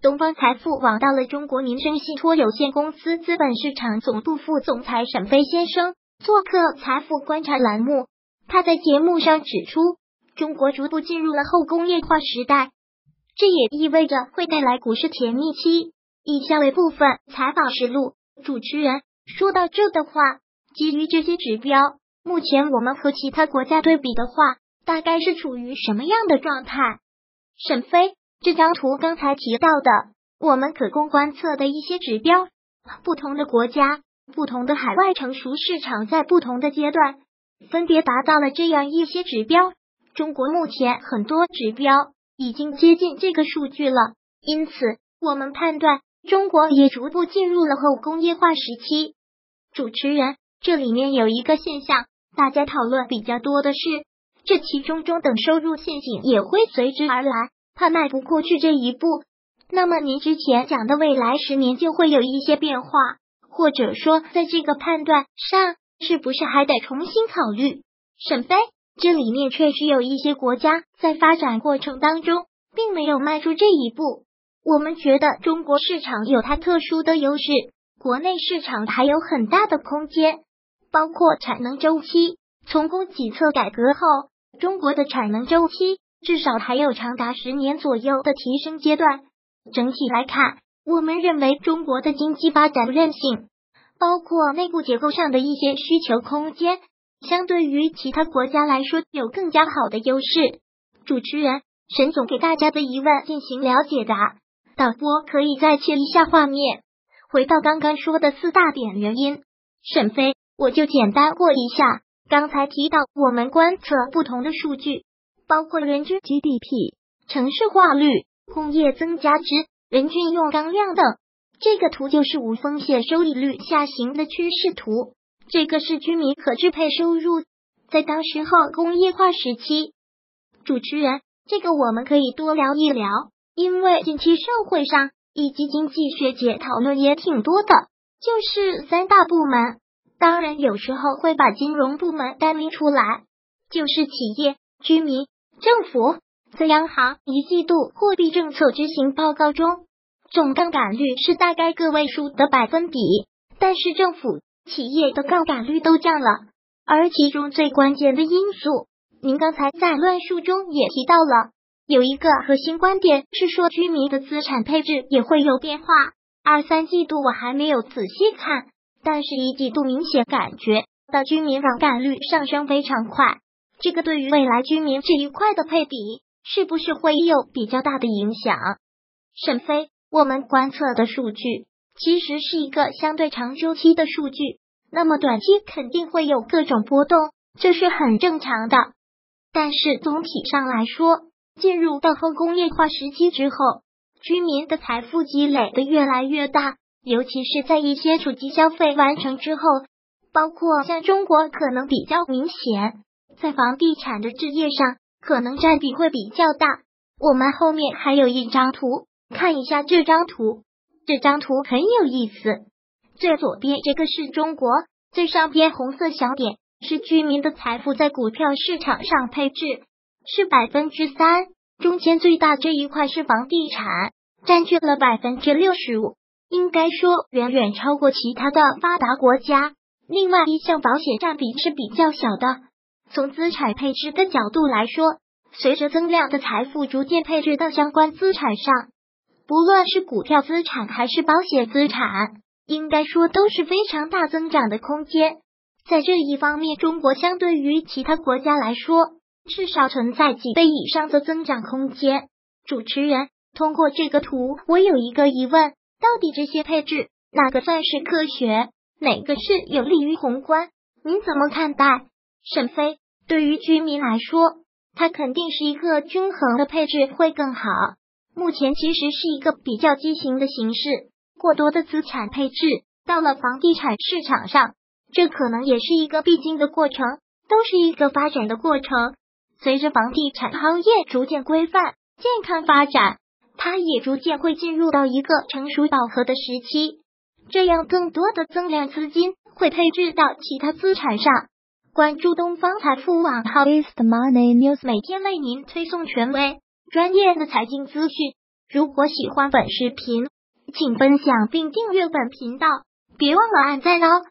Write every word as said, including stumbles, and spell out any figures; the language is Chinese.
东方财富网到了中国民生信托有限公司资本市场总部副总裁沈飞先生做客财富观察栏目。他在节目上指出，中国逐步进入了后工业化时代，这也意味着会带来股市甜蜜期。以下为部分采访实录。主持人说到这的话，基于这些指标，目前我们和其他国家对比的话，大概是处于什么样的状态？沈飞，这张图刚才提到的，我们可供观测的一些指标，不同的国家、不同的海外成熟市场在不同的阶段，分别达到了这样一些指标。中国目前很多指标已经接近这个数据了，因此我们判断中国也逐步进入了后工业化时期。主持人，这里面有一个现象，大家讨论比较多的是，这其中中等收入陷阱也会随之而来，怕迈不过去这一步。那么您之前讲的未来十年就会有一些变化，或者说在这个判断上是不是还得重新考虑？沈飞，这里面确实有一些国家在发展过程当中并没有迈出这一步。我们觉得中国市场有它特殊的优势，国内市场还有很大的空间，包括产能周期。从供给侧改革后，中国的产能周期至少还有长达十年左右的提升阶段。整体来看，我们认为中国的经济发展韧性，包括内部结构上的一些需求空间，相对于其他国家来说有更加好的优势。主持人，沈总给大家的疑问进行了解答。导播可以再切一下画面，回到刚刚说的四大点原因。沈飞，我就简单过一下。刚才提到我们观测不同的数据，包括人均 G D P、城市化率、工业增加值、人均用钢量等。这个图就是无风险收益率下行的趋势图，这个是居民可支配收入在当时后工业化时期。主持人，这个我们可以多聊一聊，因为近期社会上以及经济学界讨论也挺多的，就是三大部门，当然有时候会把金融部门单拎出来，就是企业、居民、政府。在央行一季度货币政策执行报告中，总杠杆率是大概个位数的百分比，但是政府、企业的杠杆率都降了，而其中最关键的因素，您刚才在论述中也提到了，有一个核心观点是说居民的资产配置也会有变化。二三季度我还没有仔细看，但是一季度明显感觉到居民杠杆率上升非常快，这个对于未来居民这一块的配比是不是会有比较大的影响？沈飞，我们观测的数据其实是一个相对长周期的数据，那么短期肯定会有各种波动，这是很正常的。但是总体上来说，进入到后工业化时期之后，居民的财富积累的越来越大，尤其是在一些主机消费完成之后，包括像中国可能比较明显，在房地产的置业上可能占比会比较大。我们后面还有一张图，看一下这张图，这张图很有意思。最左边这个是中国，最上边红色小点是居民的财富在股票市场上配置，是百分之三，中间最大这一块是房地产，占据了百分之六十五，应该说远远超过其他的发达国家。另外一项保险占比是比较小的。从资产配置的角度来说，随着增量的财富逐渐配置到相关资产上，不论是股票资产还是保险资产，应该说都是非常大增长的空间。在这一方面，中国相对于其他国家来说，至少存在几倍以上的增长空间。主持人，通过这个图，我有一个疑问，到底这些配置哪个算是科学，哪个是有利于宏观？您怎么看待？沈飞，对于居民来说，它肯定是一个均衡的配置会更好。目前其实是一个比较畸形的形式，过多的资产配置到了房地产市场上，这可能也是一个必经的过程，都是一个发展的过程。随着房地产行业逐渐规范、健康发展，它也逐渐会进入到一个成熟饱和的时期，这样更多的增量资金会配置到其他资产上。关注东方财富网号 is the money news， 每天为您推送权威专业的财经资讯。 如果喜欢本视频，请分享并订阅本频道，别忘了按赞哦。